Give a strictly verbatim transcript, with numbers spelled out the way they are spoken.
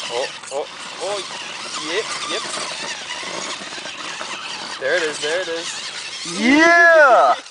Oh, oh, oh, yep, yep. There it is, there it is. Yeah!